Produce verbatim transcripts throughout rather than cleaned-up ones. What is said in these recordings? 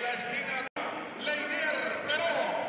la esquina, Leinier Perón.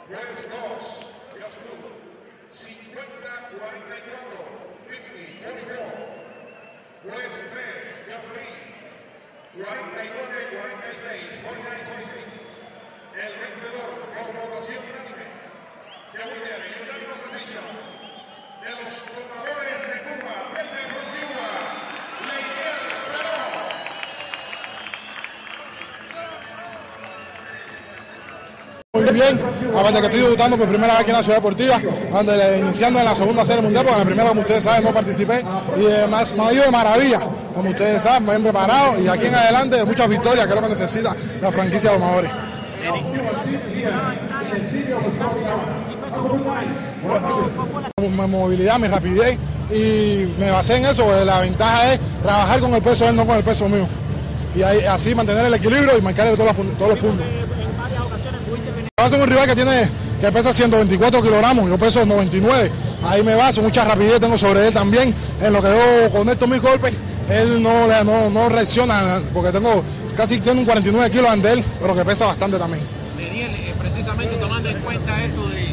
Juez dos, Just two, cincuenta cuarenta y cuatro, cincuenta cuarenta y cuatro. Juez tres, Just three, cuarenta y nueve cuarenta y seis, cuarenta y nueve cuarenta y seis. El vencedor por votación unánime, the winner, unanimous decision, de los domadores de Cuba, desde Cuba, Leinier Perón. Muy bien, aparte que estoy debutando por primera vez aquí en la Ciudad Deportiva, donde, iniciando en la segunda serie mundial, porque en la primera, como ustedes saben, no participé, y además me ha ido de maravilla, como ustedes saben, me han preparado, y aquí en adelante muchas victorias, que es lo que necesita la franquicia de domadores. Mi movilidad, mi rapidez, y me basé en eso, porque la ventaja es trabajar con el peso de él, no con el peso mío, y ahí, así mantener el equilibrio y marcarle todos los, todos los puntos. Va a ser un rival que tiene que pesa ciento veinticuatro kilogramos, yo peso noventa y nueve, ahí me baso, mucha rapidez tengo sobre él también, en lo que yo conecto mis golpes, él no, no, no reacciona, porque tengo casi tiene un cuarenta y nueve kilos ante él, pero que pesa bastante también. Leinier, precisamente tomando en cuenta esto de